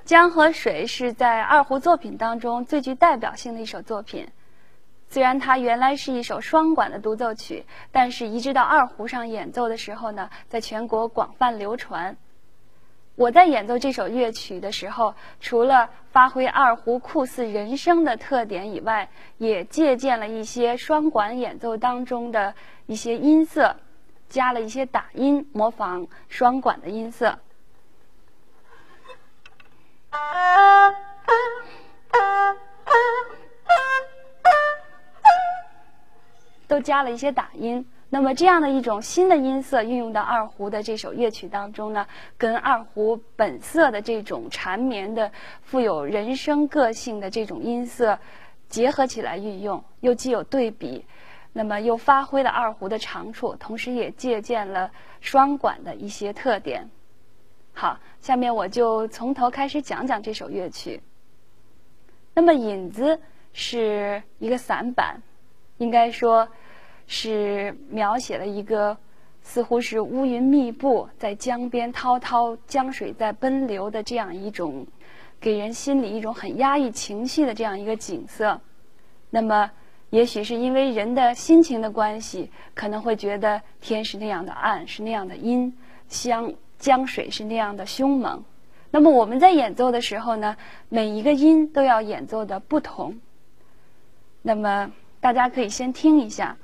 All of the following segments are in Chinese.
江河水是在二胡作品当中最具代表性的一首作品。虽然它原来是一首双管的独奏曲，但是移植到二胡上演奏的时候呢，在全国广泛流传。我在演奏这首乐曲的时候，除了发挥二胡酷似人声的特点以外，也借鉴了一些双管演奏当中的一些音色，加了一些打音，模仿双管的音色。都加了一些打音，那么这样的一种新的音色运用到二胡的这首乐曲当中呢，跟二胡本色的这种缠绵的、富有人声个性的这种音色结合起来运用，又既有对比，那么又发挥了二胡的长处，同时也借鉴了双管的一些特点。好，下面我就从头开始讲讲这首乐曲。那么引子是一个散板，应该说是描写了一个似乎是乌云密布，在江边滔滔江水在奔流的这样一种给人心里一种很压抑情绪的这样一个景色。那么也许是因为人的心情的关系，可能会觉得天是那样的暗，是那样的阴，江水是那样的凶猛。那么我们在演奏的时候呢，每一个音都要演奏的不同。那么大家可以先听一下。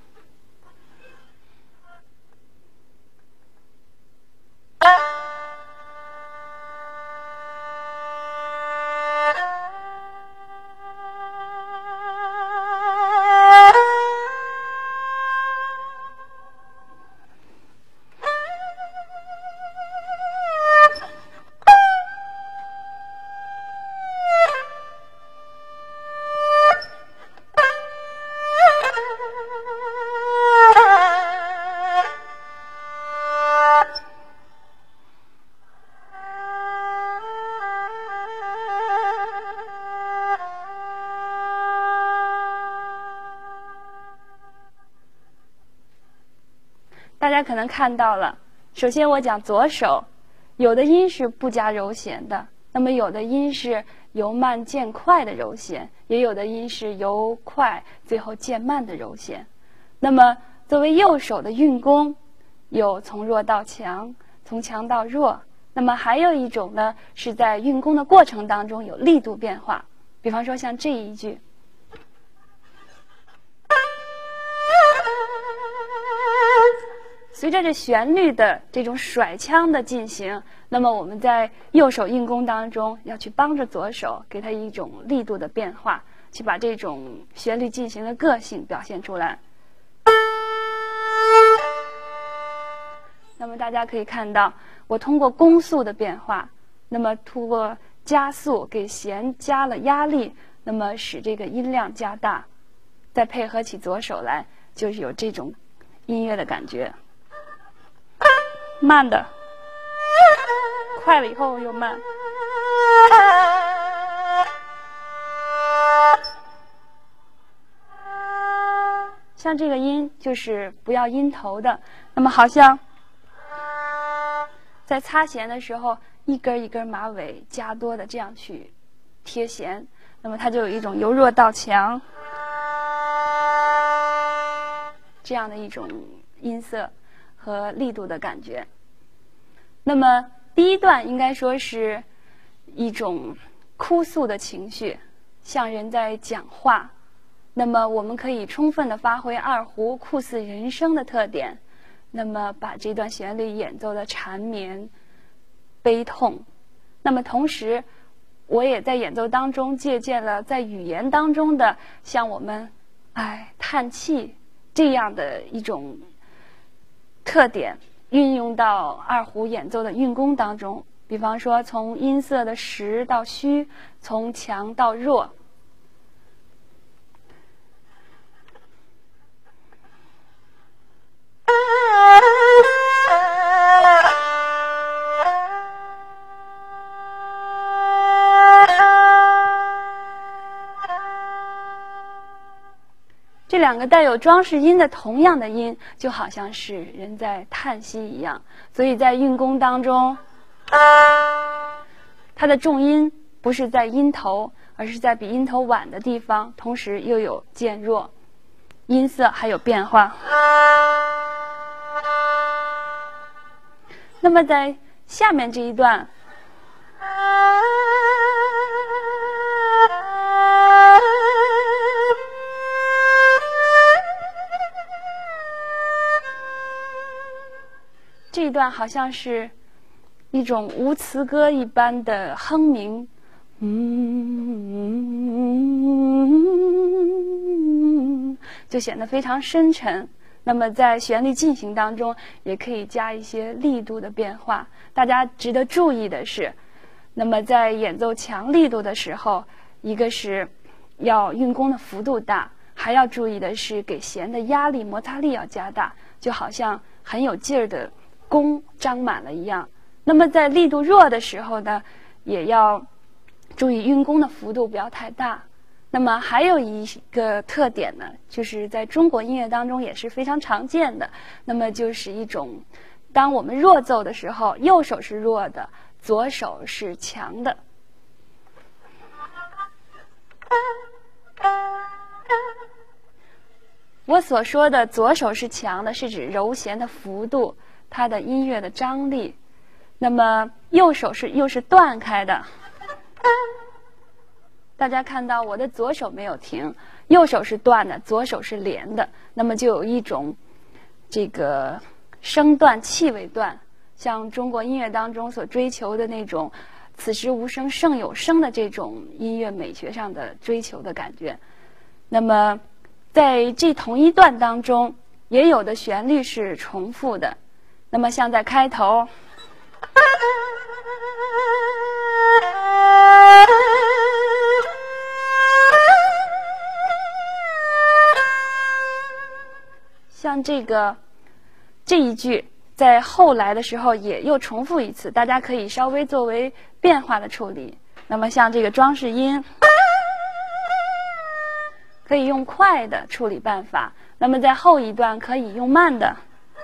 大家可能看到了，首先我讲左手，有的音是不加柔弦的，那么有的音是由慢渐快的柔弦，也有的音是由快最后渐慢的柔弦。那么作为右手的运弓，有从弱到强，从强到弱。那么还有一种呢，是在运弓的过程当中有力度变化，比方说像这一句。随着这旋律的这种甩腔的进行，那么我们在右手运弓当中要去帮着左手，给它一种力度的变化，去把这种旋律进行的个性表现出来。那么大家可以看到，我通过弓速的变化，那么通过加速给弦加了压力，那么使这个音量加大，再配合起左手来，就是有这种音乐的感觉。慢的，快了以后又慢。像这个音就是不要音头的，那么好像在擦弦的时候，一根一根马尾加多的这样去贴弦，那么它就有一种由弱到强这样的一种音色和力度的感觉。那么第一段应该说是一种哭诉的情绪，像人在讲话。那么我们可以充分的发挥二胡酷似人声的特点，那么把这段旋律演奏的缠绵悲痛。那么同时我也在演奏当中借鉴了在语言当中的像我们叹气这样的一种特点，运用到二胡演奏的运弓当中。比方说从音色的实到虚，从强到弱。这两个带有装饰音的同样的音，就好像是人在叹息一样，所以在运弓当中，它的重音不是在音头，而是在比音头晚的地方，同时又有渐弱，音色还有变化。那么在下面这一段，这一段好像是一种无词歌一般的哼鸣，就显得非常深沉。那么在旋律进行当中，也可以加一些力度的变化。大家值得注意的是，那么在演奏强力度的时候，一个是要运弓的幅度大，还要注意的是给弦的压力、摩擦力要加大，就好像很有劲儿的弓张满了一样。那么在力度弱的时候呢，也要注意运弓的幅度不要太大。那么还有一个特点呢，就是在中国音乐当中也是非常常见的，那么就是一种当我们弱奏的时候，右手是弱的，左手是强的。我所说的左手是强的，是指揉弦的幅度，它的音乐的张力。那么右手又是断开的。大家看到我的左手没有停，右手是断的，左手是连的，那么就有一种这个声断气未断，像中国音乐当中所追求的那种此时无声胜有声的这种音乐美学上的追求的感觉。那么在这同一段当中，也有的旋律是重复的，那么像在开头像这一句在后来的时候也又重复一次，大家可以稍微作为变化的处理。那么像这个装饰音可以用快的处理办法，那么在后一段可以用慢的，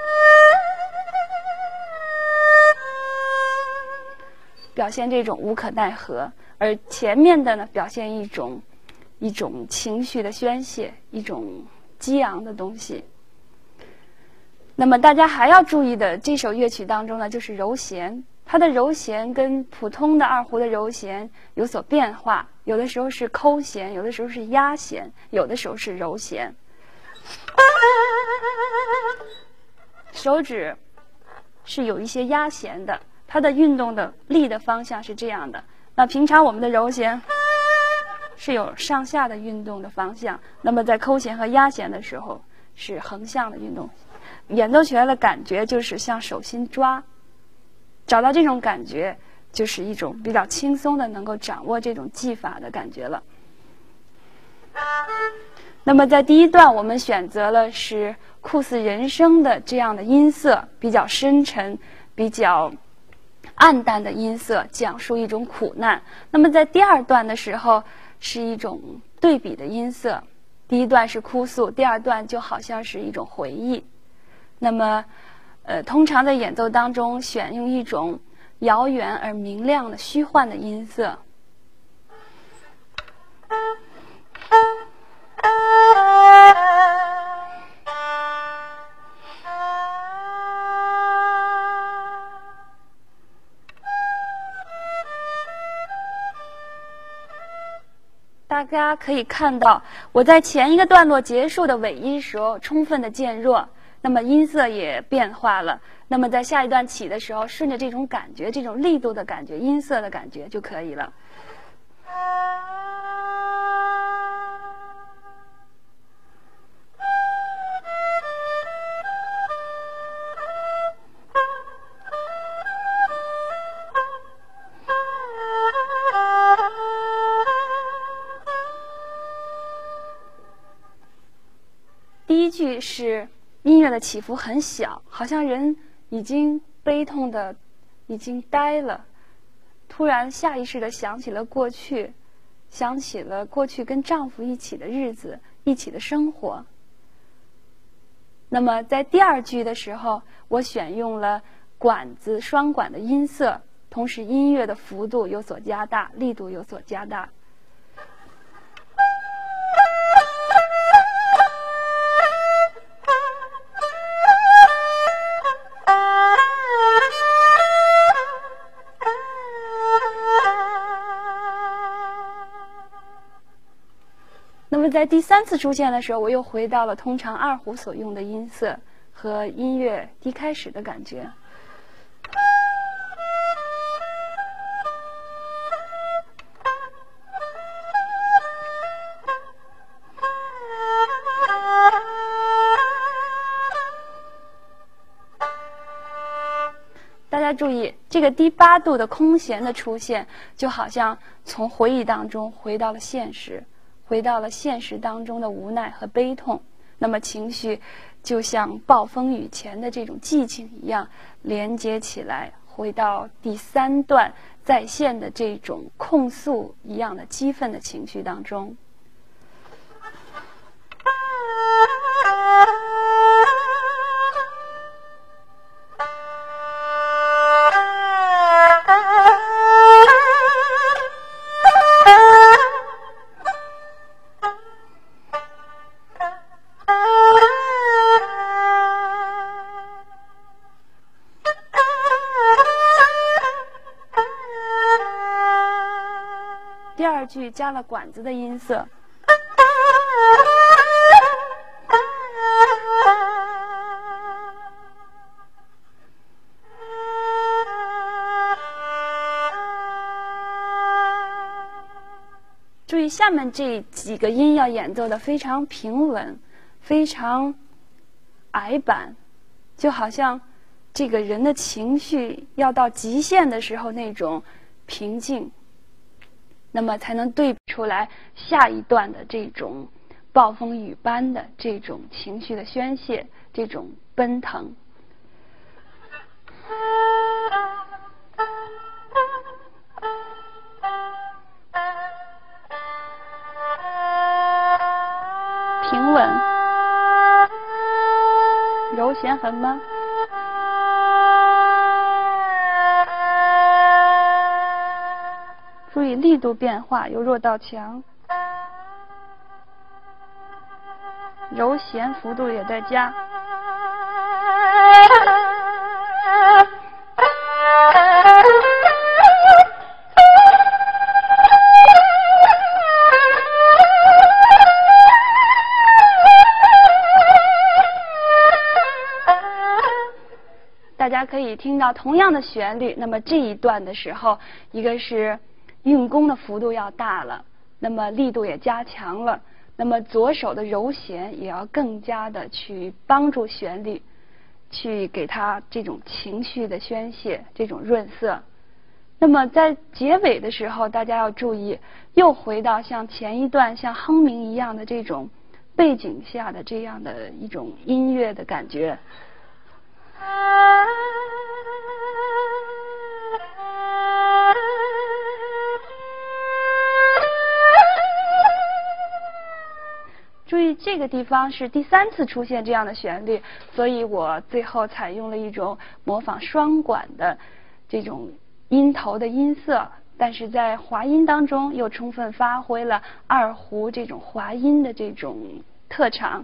表现这种无可奈何，而前面的呢，表现一种情绪的宣泄，一种激昂的东西。那么大家还要注意的，这首乐曲当中呢，就是揉弦。它的揉弦跟普通的二胡的揉弦有所变化，有的时候是抠弦，有的时候是压弦，有的时候是揉弦。手指是有一些压弦的，它的运动的力的方向是这样的。那平常我们的揉弦是有上下的运动的方向，那么在抠弦和压弦的时候是横向的运动。演奏起来的感觉就是像手心抓，找到这种感觉就是一种比较轻松的能够掌握这种技法的感觉了。那么在第一段我们选择了是酷似人声的这样的音色，比较深沉比较暗淡的音色，讲述一种苦难。那么在第二段的时候是一种对比的音色，第一段是哭诉，第二段就好像是一种回忆。那么通常在演奏当中选用一种遥远而明亮的虚幻的音色。大家可以看到，我在前一个段落结束的尾音时候充分的渐弱，那么音色也变化了。那么在下一段起的时候，顺着这种感觉，这种力度的感觉，音色的感觉就可以了。第一句是音乐的起伏很小，好像人已经悲痛的已经呆了，突然下意识的想起了过去，想起了过去跟丈夫一起的日子，一起的生活。那么在第二句的时候，我选用了管子双管的音色， 同时音乐的幅度有所加大，力度有所加大。那么在第3次出现的时候，我又回到了通常二胡所用的音色和音乐低开始的感觉。大家注意，这个低8度的空弦的出现，就好像从回忆当中回到了现实，回到了现实当中的无奈和悲痛。那么情绪就像暴风雨前的这种激情一样连接起来，回到第3段再现的这种控诉一样的激愤的情绪当中。第2句加了管子的音色，注意下面这几个音要演奏的非常平稳，非常矮板，就好像这个人的情绪要到极限的时候那种平静，那么才能对比出来下一段的这种暴风雨般的这种情绪的宣泄，这种奔腾。平稳，柔弦很慢。注意力度变化，由弱到强，柔弦幅度也在加。大家可以听到同样的旋律，那么这一段的时候，一个是运弓的幅度要大了，那么力度也加强了，那么左手的柔弦也要更加的去帮助旋律，去给它这种情绪的宣泄，这种润色。那么在结尾的时候，大家要注意，又回到像前一段像哼鸣一样的这种背景下的这样的一种音乐的感觉。注意这个地方是第3次出现这样的旋律，所以我最后采用了一种模仿双管的这种音头的音色，但是在滑音当中又充分发挥了二胡这种滑音的这种特长。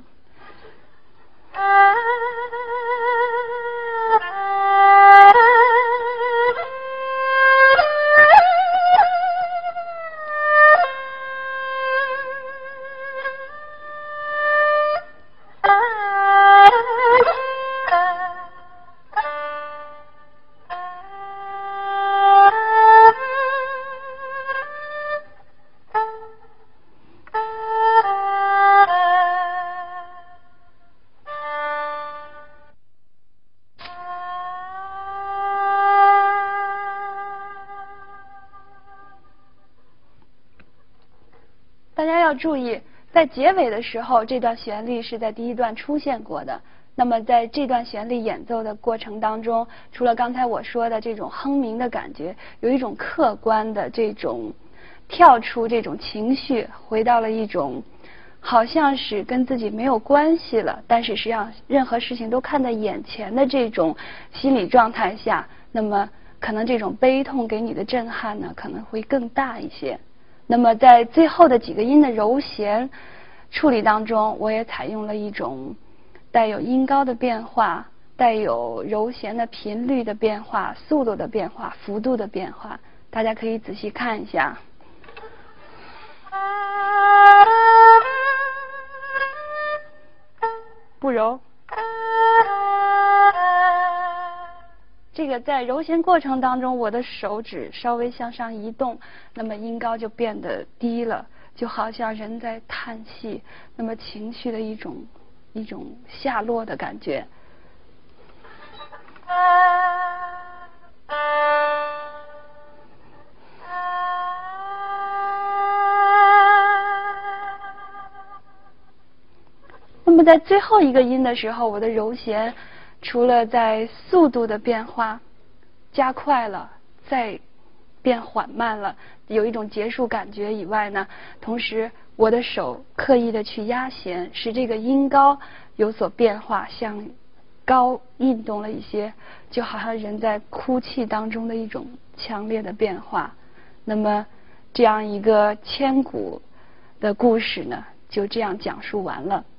大家要注意，在结尾的时候，这段旋律是在第1段出现过的。那么在这段旋律演奏的过程当中，除了刚才我说的这种哼鸣的感觉，有一种客观的这种跳出这种情绪，回到了一种好像是跟自己没有关系了，但是实际上任何事情都看在眼前的这种心理状态下，那么可能这种悲痛给你的震撼呢可能会更大一些。那么在最后的几个音的柔弦处理当中，我也采用了一种带有音高的变化，带有柔弦的频率的变化、速度的变化、幅度的变化，大家可以仔细看一下。不柔，这个在柔弦过程当中，我的手指稍微向上移动，那么音高就变得低了，就好像人在叹气，那么情绪的一种下落的感觉。那么在最后一个音的时候，我的柔弦除了在速度的变化加快了，再变缓慢了，有一种结束感觉以外呢，同时我的手刻意的去压弦，使这个音高有所变化，向高运动了一些，就好像人在哭泣当中的一种强烈的变化。那么这样一个千古的故事呢，就这样讲述完了。